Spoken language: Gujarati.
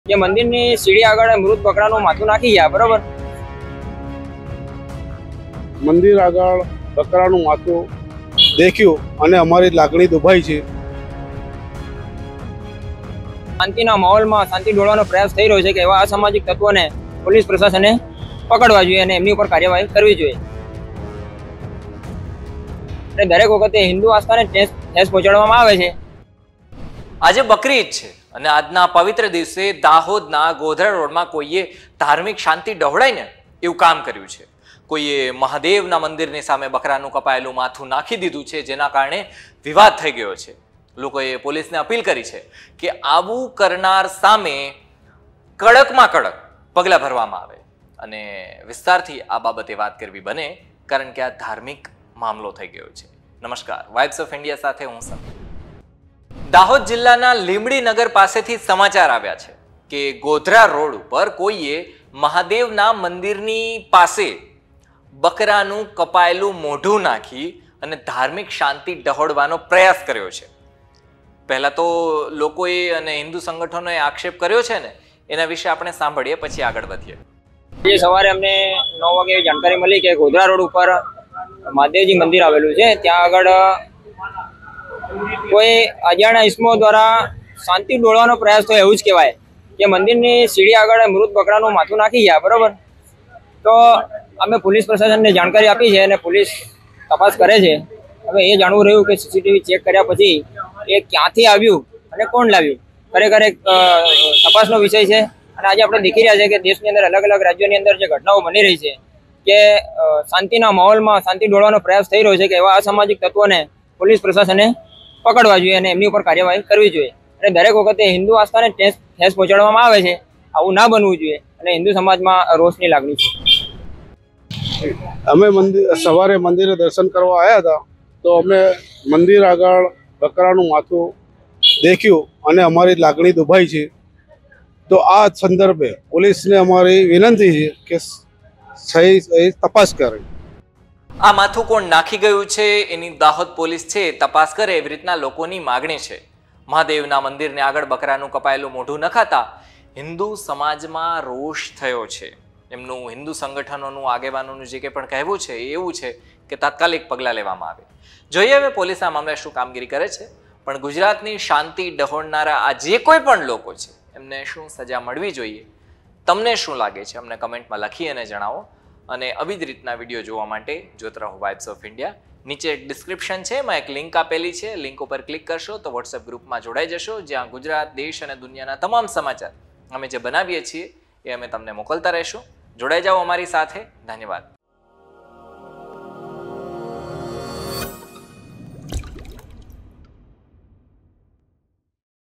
જે મંદિરની સીડી આગળ મૃત બકરાનું માથું નાખી ગયા, બરોબર? મંદિર આગળ બકરાનું માથું દેખ્યું અને અમારી લાગણી દુભાઈ છે. શાંતિના માહોલમાં શાંતિ ડોળવાનો પ્રયાસ થઈ રહ્યો છે કે એવા અસામાજિક તત્વોને પોલીસ પ્રશાસને પકડવા જોઈએ અને એમની ઉપર કાર્યવાહી કરવી જોઈએ. અને દરેક વખતે હિન્દુ આસ્થાને ઠેસ પહોંચાડવામાં આવે છે. આજે બકરી ઈદ છે અને આજના પવિત્ર દિવસે દાહોદના ગોધરા રોડમાં કોઈએ ધાર્મિક શાંતિ ડહોળાઈને એવું કામ કર્યું છે. કોઈએ મહાદેવના મંદિરની સામે બકરાનું કપાયેલું માથું નાખી દીધું છે, જેના કારણે વિવાદ થઈ ગયો છે. લોકોએ પોલીસને અપીલ કરી છે કે આવું કરનાર સામે કડકમાં કડક પગલાં ભરવામાં આવે અને વિસ્તારથી આ બાબતે વાત કરવી બને, કારણ કે આ ધાર્મિક મામલો થઈ ગયો છે. નમસ્કાર, વાઇબ્સ ઓફ ઇન્ડિયા સાથે હું સમ. દાહોદ જિલ્લાના લીંબડી નગર પાસેથી સમાચાર આવ્યા છે કે ગોધરા રોડ ઉપર કોઈએ મહાદેવના મંદિરની પાસે બકરાનું કપાયેલું મોઢું નાખી અને ધાર્મિક શાંતિ ડહોળવાનો પ્રયાસ કર્યો છે. પહેલા તો લોકોએ અને હિન્દુ સંગઠનોએ આક્ષેપ કર્યો છે ને, એના વિશે આપણે સાંભળીએ, પછી આગળ વધીએ. જે સવારે અમને 9 વાગે જાણકારી મળી કે ગોધરા રોડ ઉપર મહાદેવજી મંદિર આવેલું છે, ત્યાં આગળ કોઈ અજાણ્યા ઇસમો દ્વારા શાંતિ ડોળવાનો પ્રયાસ થયો એવું જ કહેવાય. કે મંદિરની સીડી આગળ મૃત બકરાનું માથું નાખી ગયા, બરોબર? તો અમે પોલીસ પ્રશાસનને જાણકારી આપી છે અને પોલીસ તપાસ કરે છે. હવે એ જાણવું રહ્યું કે સીસીટીવી ચેક કર્યા પછી એ ક્યાંથી આવ્યું અને કોણ લાવ્યું, ખરેખર એક તપાસનો વિષય છે. અને આજે આપણે દેખી રહ્યા છે કે દેશની અંદર અલગ અલગ રાજ્યોની અંદર જે ઘટનાઓ બની રહી છે કે શાંતિના માહોલમાં શાંતિ ડોળવાનો પ્રયાસ થઈ રહ્યો છે કે એવા અસામાજિક તત્વોને પોલીસ પ્રશાસને પકડવા જોઈએ અને એમની ઉપર કાર્યવાહી કરવી જોઈએ. અને દરેક વખતે હિન્દુ આસ્થાને ઠેસ પહોંચાડવામાં આવે છે, આવું ના બનવું જોઈએ અને હિન્દુ સમાજમાં રોષની લાગણી છે. અમે સવારે મંદિરે દર્શન કરવા આવ્યા હતા, તો અમે મંદિર આગળ બકરાનું માથું દેખ્યું અને અમારી લાગણી દુભાઈ છે. તો આ સંદર્ભે પોલીસને અમારી વિનંતી છે કે સહી તપાસ કરે. આ માથું કોણ નાખી ગયું છે એની દાહોદ પોલીસ છે તપાસ કરે, એવી રીતના લોકોની માગણી છે. મહાદેવના મંદિરને આગળ બકરાનું કપાયેલું મોઢું નખાતા હિન્દુ સમાજમાં રોષ થયો છે. એમનું હિન્દુ સંગઠનોનું આગેવાનોનું જે કંઈ પણ કહેવું છે એ એવું છે કે તાત્કાલિક પગલાં લેવામાં આવે. જોઈએ હવે પોલીસ આ મામલે શું કામગીરી કરે છે. પણ ગુજરાતની શાંતિ ડહોળનારા આ જે કોઈ પણ લોકો છે એમને શું સજા મળવી જોઈએ, તમને શું લાગે છે, અમને કમેન્ટમાં લખી અને જણાવો. અને આવી જ રીતના વિડીયો જોવા માટે જોતા રહો વાઇબ્સ ઓફ ઇન્ડિયા. નીચે એક ડિસ્ક્રિપ્શન છે, એમાં એક લિંક આપેલી છે. લિંક ઉપર ક્લિક કરશો તો વોટ્સએપ ગ્રુપમાં જોડાઈ જશો, જ્યાં ગુજરાત, દેશ અને દુનિયાના તમામ સમાચાર અમે જે બનાવીએ છીએ એ અમે તમને મોકલતા રહીશું. જોડાઈ જાઓ અમારી સાથે. ધન્યવાદ.